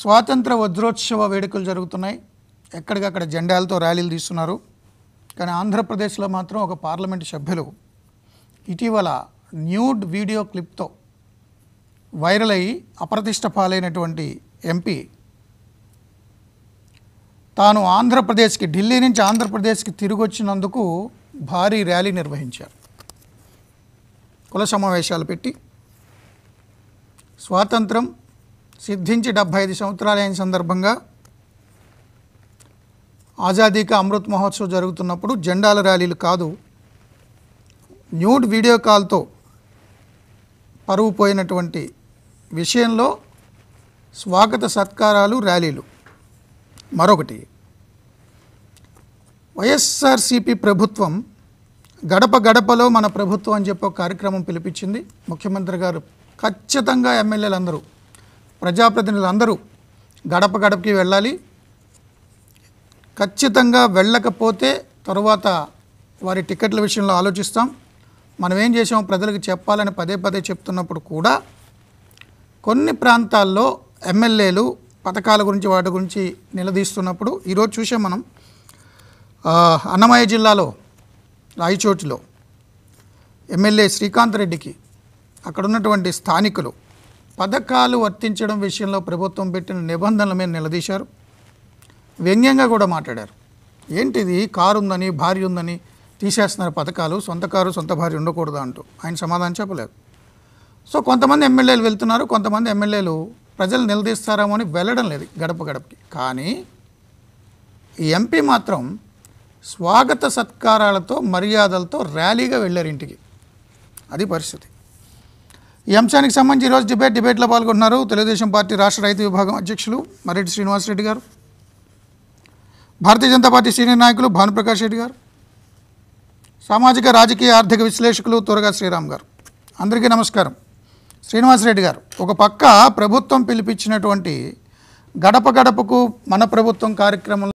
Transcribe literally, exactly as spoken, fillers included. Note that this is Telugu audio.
స్వాతంత్ర వజ్రోత్సవ వేడుకలు జరుగుతున్నాయి. ఎక్కడికక్కడ జెండాలతో ర్యాలీలు తీస్తున్నారు. కానీ ఆంధ్రప్రదేశ్లో మాత్రం ఒక పార్లమెంటు సభ్యులు ఇటీవల న్యూడ్ వీడియో క్లిప్తో వైరల్ అయ్యి అప్రతిష్ట పాలైనటువంటి ఎంపీ తాను ఆంధ్రప్రదేశ్కి ఢిల్లీ నుంచి ఆంధ్రప్రదేశ్కి తిరిగి వచ్చినందుకు భారీ ర్యాలీ నిర్వహించారు. కుల సమావేశాలు పెట్టి స్వాతంత్రం సిద్ధించి డెబ్భై ఐదు సంవత్సరాలైన సందర్భంగా ఆజాదీ కా అమృత్ మహోత్సవ్ జరుగుతున్నప్పుడు జెండాల ర్యాలీలు కాదు, న్యూడ్ వీడియో కాల్తో పరువు పోయినటువంటి విషయంలో స్వాగత సత్కారాలు ర్యాలీలు. మరొకటి, వైఎస్ఆర్సీపీ ప్రభుత్వం గడప గడపలో మన ప్రభుత్వం అని చెప్పి ఒక కార్యక్రమం పిలిపించింది. ముఖ్యమంత్రి గారు ఖచ్చితంగా ఎమ్మెల్యేలందరూ ప్రజాప్రతినిధులందరూ గడప గడపకి వెళ్ళాలి, ఖచ్చితంగా వెళ్ళకపోతే తరువాత వారి టికెట్ల విషయంలో ఆలోచిస్తాం, మనం ఏం చేసామో ప్రజలకు చెప్పాలని పదే పదే చెప్తున్నప్పుడు కూడా కొన్ని ప్రాంతాల్లో ఎమ్మెల్యేలు పథకాల గురించి వాటి గురించి నిలదీస్తున్నప్పుడు ఈరోజు చూసాం మనం. అన్నమయ్య జిల్లాలో రాయచోటిలో ఎమ్మెల్యే శ్రీకాంత్ రెడ్డికి అక్కడ ఉన్నటువంటి స్థానికులు పథకాలు వర్తించడం విషయంలో ప్రభుత్వం పెట్టిన నిబంధనల మీద నిలదీశారు. వ్యంగ్యంగా కూడా మాట్లాడారు. ఏంటిది, కారు ఉందని భార్య ఉందని తీసేస్తున్నారు పథకాలు, సొంత కారు సొంత భార్య ఉండకూడదు అంటూ ఆయన సమాధానం చెప్పలేదు. సో కొంతమంది ఎమ్మెల్యేలు వెళ్తున్నారు, కొంతమంది ఎమ్మెల్యేలు ప్రజలు నిలదీస్తారేమో అని వెళ్ళడం లేదు గడప గడపకి. కానీ ఈ ఎంపీ మాత్రం స్వాగత సత్కారాలతో మర్యాదలతో ర్యాలీగా వెళ్ళారు ఇంటికి. అది పరిస్థితి. ఈ అంశానికి సంబంధించి ఈరోజు డిబేట్ డిబేట్లో పాల్గొంటున్నారు తెలుగుదేశం పార్టీ రాష్ట్ర రైతు విభాగం అధ్యక్షులు మర్రెడ్డి శ్రీనివాసరెడ్డి గారు, భారతీయ జనతా పార్టీ సీనియర్ నాయకులు భానుప్రకాష్ రెడ్డి గారు, సామాజిక రాజకీయ ఆర్థిక విశ్లేషకులు తురగా శ్రీరామ్ గారు. అందరికీ నమస్కారం. శ్రీనివాసరెడ్డి గారు, ఒక పక్క ప్రభుత్వం పిలిపించినటువంటి గడప గడపకు మన ప్రభుత్వం కార్యక్రమం